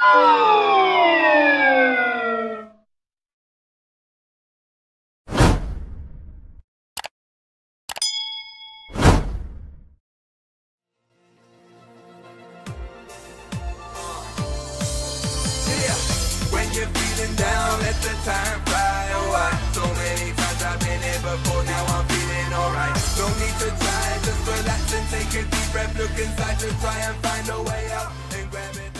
You're feeling down, let the time fly away. So many times I've been here before, now I'm feeling alright. No need to try, just relax and take a deep breath. Look inside to try and find a way out and grab it.